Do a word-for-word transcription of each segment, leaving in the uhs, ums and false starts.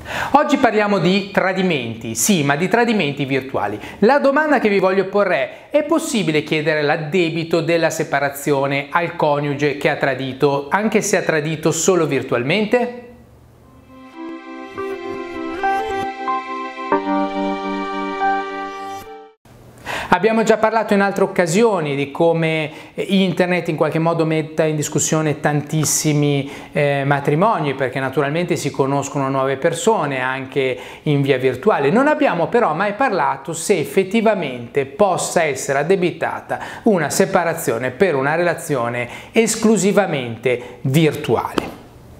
Oggi parliamo di tradimenti, sì, ma di tradimenti virtuali. La domanda che vi voglio porre è: è possibile chiedere l'addebito della separazione al coniuge che ha tradito, anche se ha tradito solo virtualmente? Abbiamo già parlato in altre occasioni di come internet in qualche modo metta in discussione tantissimi eh, matrimoni, perché naturalmente si conoscono nuove persone anche in via virtuale. Non abbiamo però mai parlato se effettivamente possa essere addebitata una separazione per una relazione esclusivamente virtuale.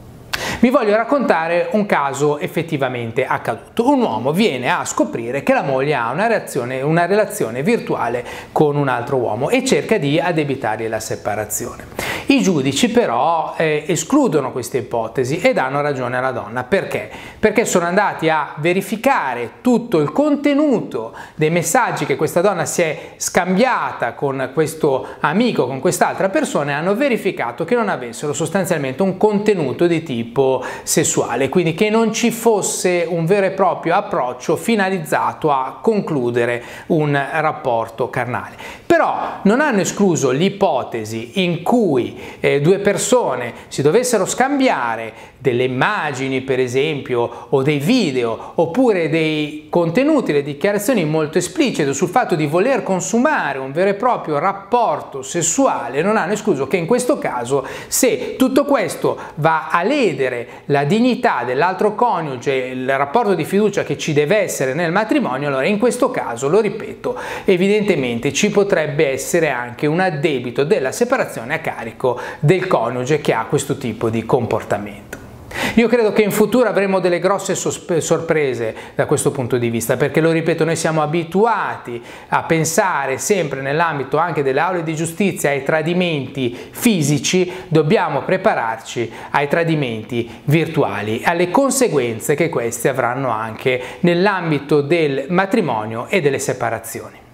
Vi voglio raccontare un caso effettivamente accaduto. Un uomo viene a scoprire che la moglie ha una, reazione, una relazione virtuale con un altro uomo e cerca di addebitargli la separazione. I giudici però eh, escludono questa ipotesi e danno ragione alla donna. Perché? Perché sono andati a verificare tutto il contenuto dei messaggi che questa donna si è scambiata con questo amico, con quest'altra persona, e hanno verificato che non avessero sostanzialmente un contenuto di tipo sessuale, quindi che non ci fosse un vero e proprio approccio finalizzato a concludere un rapporto carnale. Però non hanno escluso l'ipotesi in cui eh, due persone si dovessero scambiare delle immagini, per esempio, o dei video, oppure dei contenuti, le dichiarazioni molto esplicite sul fatto di voler consumare un vero e proprio rapporto sessuale. Non hanno escluso che in questo caso, se tutto questo va a ledere la dignità dell'altro coniuge, il rapporto di fiducia che ci deve essere nel matrimonio, allora in questo caso, lo ripeto, evidentemente ci potrebbe essere anche un addebito della separazione a carico del coniuge che ha questo tipo di comportamento. Io credo che in futuro avremo delle grosse sorprese da questo punto di vista, perché, lo ripeto, noi siamo abituati a pensare sempre nell'ambito anche delle aule di giustizia ai tradimenti fisici. Dobbiamo prepararci ai tradimenti virtuali, alle conseguenze che questi avranno anche nell'ambito del matrimonio e delle separazioni.